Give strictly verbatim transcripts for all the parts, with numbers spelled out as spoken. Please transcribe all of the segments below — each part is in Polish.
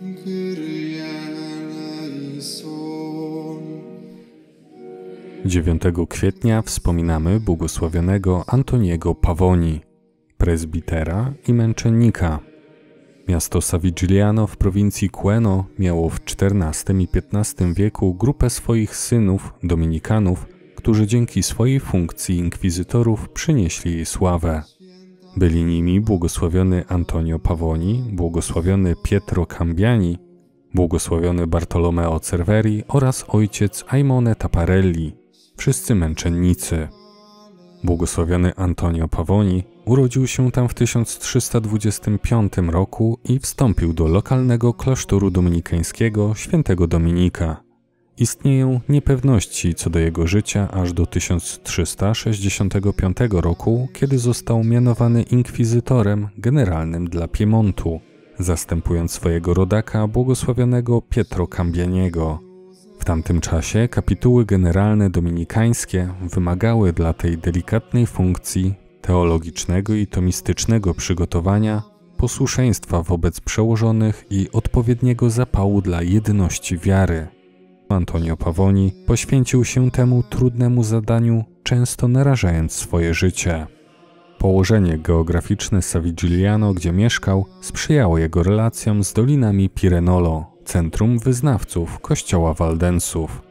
dziewiątego kwietnia wspominamy błogosławionego Antoniego Pavoni, prezbitera i męczennika. Miasto Savigliano w prowincji Queno miało w czternastym i piętnastym wieku grupę swoich synów, dominikanów, którzy dzięki swojej funkcji inkwizytorów przynieśli jej sławę. Byli nimi błogosławiony Antonio Pavoni, błogosławiony Pietro Cambiani, błogosławiony Bartolomeo Cerveri oraz ojciec Aimone Taparelli, wszyscy męczennicy. Błogosławiony Antonio Pavoni urodził się tam w tysiąc trzysta dwudziestym piątym roku i wstąpił do lokalnego klasztoru dominikańskiego świętego Dominika. Istnieją niepewności co do jego życia aż do tysiąc trzysta sześćdziesiątego piątego roku, kiedy został mianowany inkwizytorem generalnym dla Piemontu, zastępując swojego rodaka błogosławionego Pietro Cambianiego. W tamtym czasie kapituły generalne dominikańskie wymagały dla tej delikatnej funkcji teologicznego i tomistycznego przygotowania, posłuszeństwa wobec przełożonych i odpowiedniego zapału dla jedności wiary. Antonio Pavoni poświęcił się temu trudnemu zadaniu, często narażając swoje życie. Położenie geograficzne Savigliano, gdzie mieszkał, sprzyjało jego relacjom z dolinami Pirenolo, centrum wyznawców kościoła Waldensów.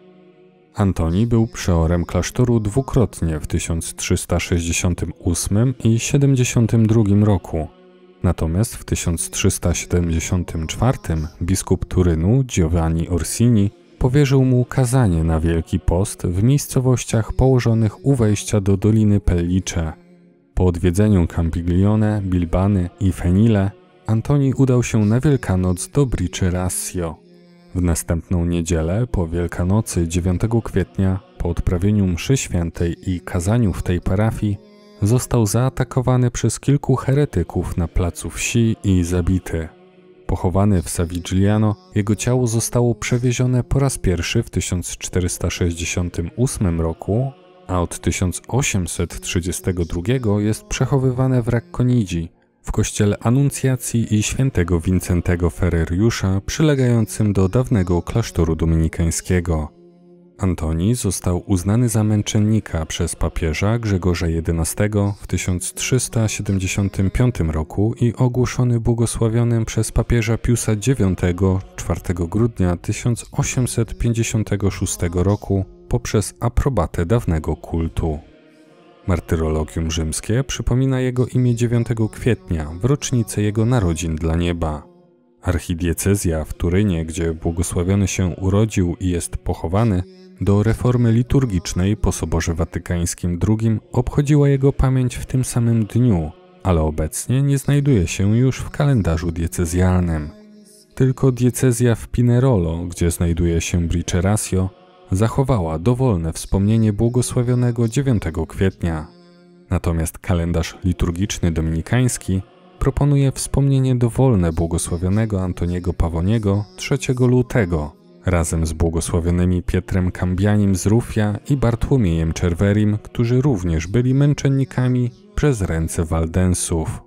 Antoni był przeorem klasztoru dwukrotnie w tysiąc trzysta sześćdziesiątym ósmym i siedemdziesiątym drugim roku. Natomiast w tysiąc trzysta siedemdziesiątym czwartym biskup Turynu Giovanni Orsini powierzył mu kazanie na Wielki Post w miejscowościach położonych u wejścia do Doliny Pellice. Po odwiedzeniu Campiglione, Bilbany i Fenile, Antoni udał się na Wielkanoc do Bricherasio. W następną niedzielę po Wielkanocy dziewiątego kwietnia, po odprawieniu mszy świętej i kazaniu w tej parafii, został zaatakowany przez kilku heretyków na placu wsi i zabity. Pochowany w Savigliano, jego ciało zostało przewiezione po raz pierwszy w tysiąc czterysta sześćdziesiątym ósmym roku, a od tysiąc osiemset trzydziestego drugiego jest przechowywane w Racconigi, w kościele Anuncjacji i świętego Wincentego Ferreriusza przylegającym do dawnego klasztoru dominikańskiego. Antoni został uznany za męczennika przez papieża Grzegorza jedenastego w tysiąc trzysta siedemdziesiątym piątym roku i ogłoszony błogosławionym przez papieża Piusa dziewiątego czwartego grudnia tysiąc osiemset pięćdziesiątego szóstego roku poprzez aprobatę dawnego kultu. Martyrologium rzymskie przypomina jego imię dziewiątego kwietnia w rocznicę jego narodzin dla nieba. Archidiecezja w Turynie, gdzie błogosławiony się urodził i jest pochowany, do reformy liturgicznej po Soborze Watykańskim drugim obchodziła jego pamięć w tym samym dniu, ale obecnie nie znajduje się już w kalendarzu diecezjalnym. Tylko diecezja w Pinerolo, gdzie znajduje się Bricherasio, zachowała dowolne wspomnienie błogosławionego dziewiątego kwietnia. Natomiast kalendarz liturgiczny dominikański proponuje wspomnienie dowolne błogosławionego Antoniego Pavoniego trzeciego lutego, razem z błogosławionymi Pietrem Cambianim z Rufia i Bartłomiejem Cerverim, którzy również byli męczennikami przez ręce Waldensów.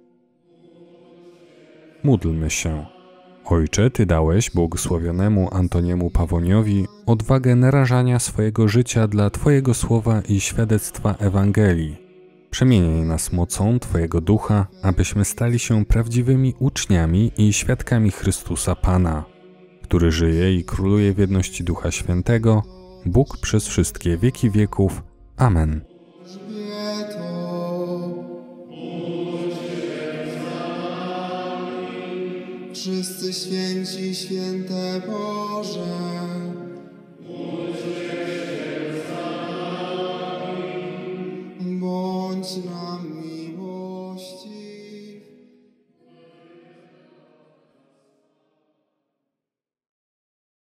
Módlmy się. Ojcze, Ty dałeś błogosławionemu Antoniemu Pavoniowi odwagę narażania swojego życia dla Twojego słowa i świadectwa Ewangelii. Przemieniaj nas mocą Twojego Ducha, abyśmy stali się prawdziwymi uczniami i świadkami Chrystusa Pana, który żyje i króluje w jedności Ducha Świętego, Bóg przez wszystkie wieki wieków. Amen. Wszyscy święci, święte Boże.